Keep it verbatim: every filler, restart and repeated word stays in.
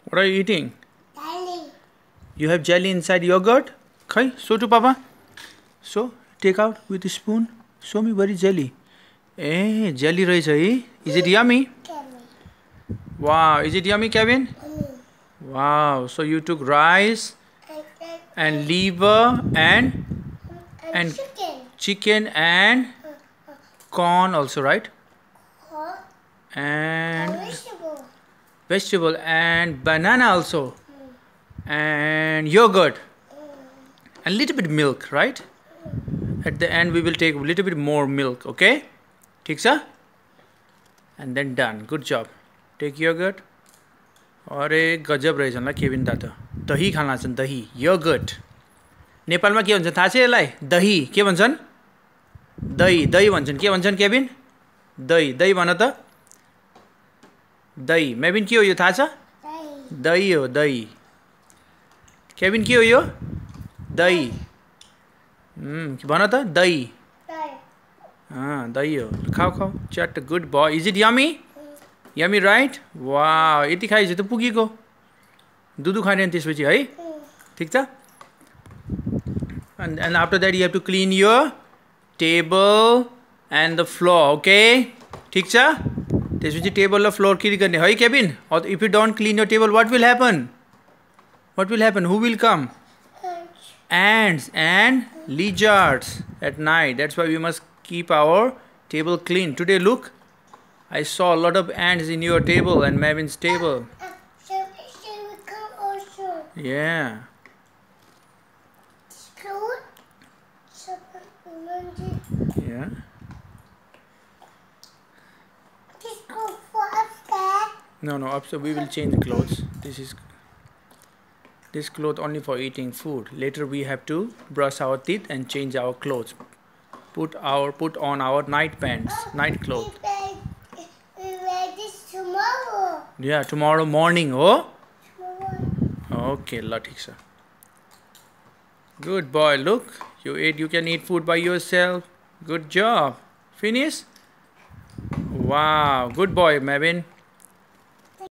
What are you eating? Jelly. You have jelly inside yogurt? Okay, show to Papa. So, take out with a spoon. Show me where is jelly. Eh, jelly rice, eh? Is it yummy? Wow, is it yummy, Kevin? Wow, so you took rice and liver and and chicken. chicken and corn also, right? Huh? And Vegetable. vegetable and banana also, and yogurt and little bit milk, right? At the end we will take a little bit more milk, okay? ठीक छ? And then done. Good job. Take yogurt. अरे गजब रहेछ ल Kevin दा त दही खाना छन् दही योगर्ट नेपालमा के भन्छ थाहा छ यसलाई दही के भन्छन् दही दही भन्छन् के भन्छन् केविन दही दही भन त दही मेविन के हो यो थाहा छ दही हो दही केविन के हो यो दही हम्म भन त दही अँ दही हो खाऊ खाऊ चट good boy is it yummy Yummy, right? Wow, यति खाइसक्यो त पुगेको दुधु खाने त्यसपछि है ठीक छ and and after that you have to clean your table and the floor, okay? ठीक छ त्यसपछि टेबल र फ्लोर क्लिन गर्ने है Kevin or if you don't clean your table what will happen what will happen who will come ants and lizards at night. That's why we must keep our table clean. Today look, I saw a lot of ants in your table and Mevin's table. Uh, shall we, shall we come also? Yeah. This clothes? Yeah. This clothes for upstairs? No, no, upstairs we will change the clothes. This is this cloth only for eating food. Later we have to brush our teeth and change our clothes. Put our put on our night pants, night clothes. Tomorrow. Yeah, tomorrow morning, oh? Tomorrow. Okay, la ठीक छ. Good boy, look. You ate, you can eat food by yourself. Good job. Finish? Wow, good boy, Mevin.